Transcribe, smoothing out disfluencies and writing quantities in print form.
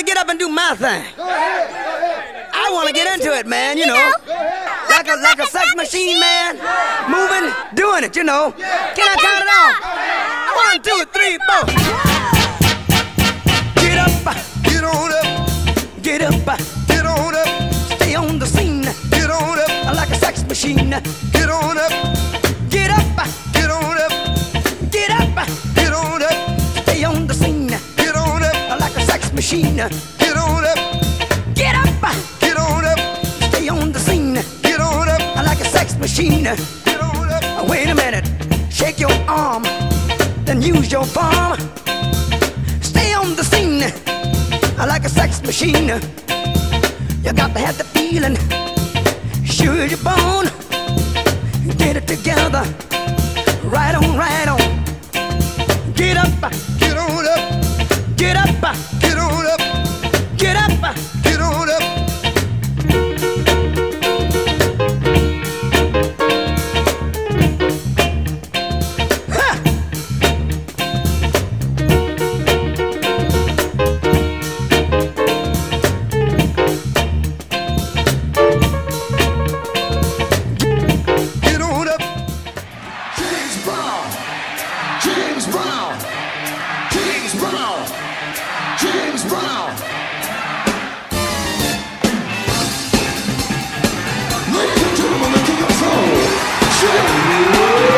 get up and do my thing. I want to get into it, man, you know. Like a sex machine, man. Moving, doing it, you know. Can I count it off? 1, 2, 3, 4. Get up, Get on up, get up, get on up, stay on the scene. get on up, Like a sex machine. get on up, Get up, get on up, get up, get on up, stay on the scene. get on up, Like a sex machine. get on up, Get up, get on up, stay on the scene. get on up, Like a sex machine. get on up. Wait a minute, shake your arm, then use your palm. Stay on the scene like a sex machine. You got to have the feeling, sure as you're born. Get it together, right on, right on. Get up, Get on up, get up, get on up, get up. get on up. Ha! Get on up. James Brown, James Brown, James Brown, James Brown. Ladies and gentlemen, the king of soul, James